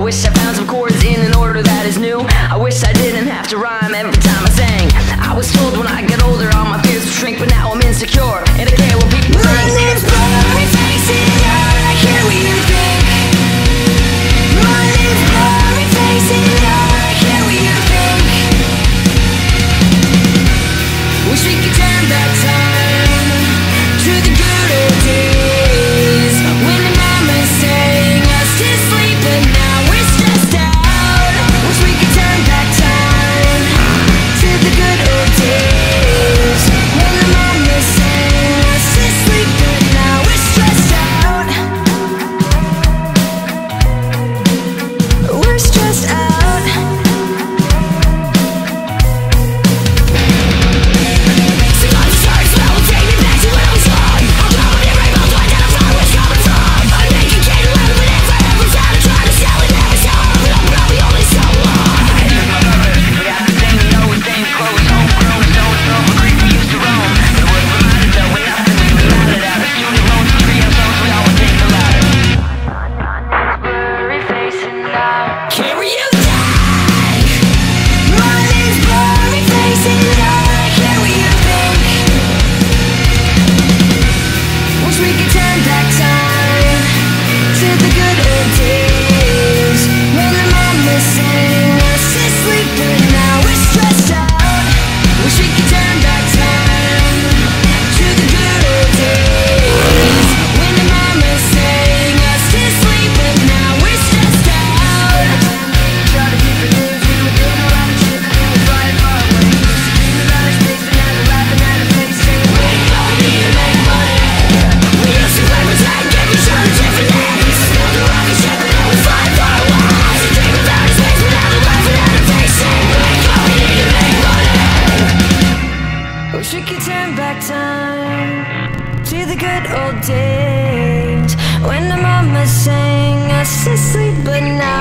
wish I found some chords in an order that is new. I wish I didn't have to rhyme every time I sang. I was told when I get older all my fears would shrink, but now I'm insecure and I care what people think. My name's blurry facing out, I care what you think. My name's blurry facing out, I care what you think. Wish we could turn back time to the good old days when the mama sang us to sleep, but now we're stressed out. Wish we could turn back time to the good old days when the mama sang us to sleep, but now we're stressed out. We're stressed out. Wish we could turn back time to the good old days when the mama sang us to sleep, but now